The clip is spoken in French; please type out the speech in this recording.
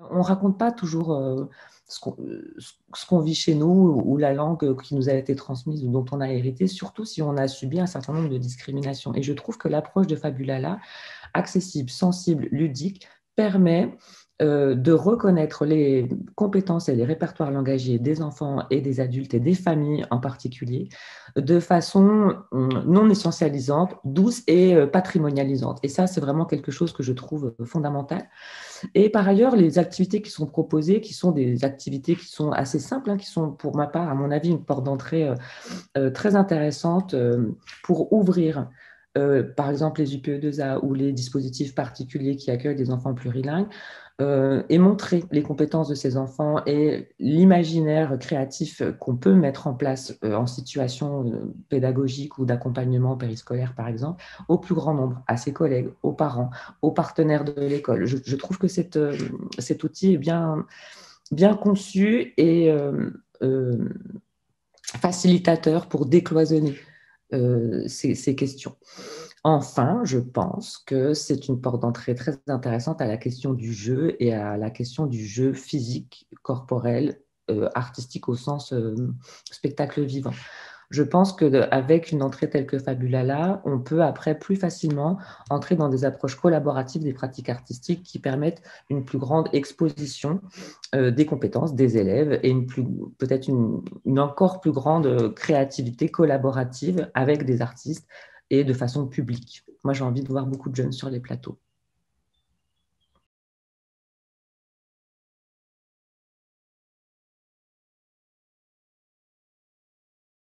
On ne raconte pas toujours ce qu'on vit chez nous ou la langue qui nous a été transmise ou dont on a hérité, surtout si on a subi un certain nombre de discriminations. Et je trouve que l'approche de Fabulala, accessible, sensible, ludique, permet de reconnaître les compétences et les répertoires langagiers des enfants et des adultes et des familles en particulier de façon non essentialisante, douce et patrimonialisante. Et ça, c'est vraiment quelque chose que je trouve fondamental. Et par ailleurs, les activités qui sont proposées, qui sont des activités qui sont assez simples, hein, qui sont pour ma part, à mon avis, une porte d'entrée très intéressante pour ouvrir, par exemple, les UPE2A ou les dispositifs particuliers qui accueillent des enfants plurilingues, et montrer les compétences de ces enfants et l'imaginaire créatif qu'on peut mettre en place en situation pédagogique ou d'accompagnement périscolaire, par exemple, au plus grand nombre, à ses collègues, aux parents, aux partenaires de l'école. Je trouve que cet outil est bien conçu et facilitateur pour décloisonner ces questions. Enfin, je pense que c'est une porte d'entrée très intéressante à la question du jeu et à la question du jeu physique, corporel, artistique au sens spectacle vivant. Je pense qu'avec une entrée telle que Fabulala, on peut après plus facilement entrer dans des approches collaboratives des pratiques artistiques qui permettent une plus grande exposition des compétences des élèves et peut-être une encore plus grande créativité collaborative avec des artistes et de façon publique. Moi, j'ai envie de voir beaucoup de jeunes sur les plateaux.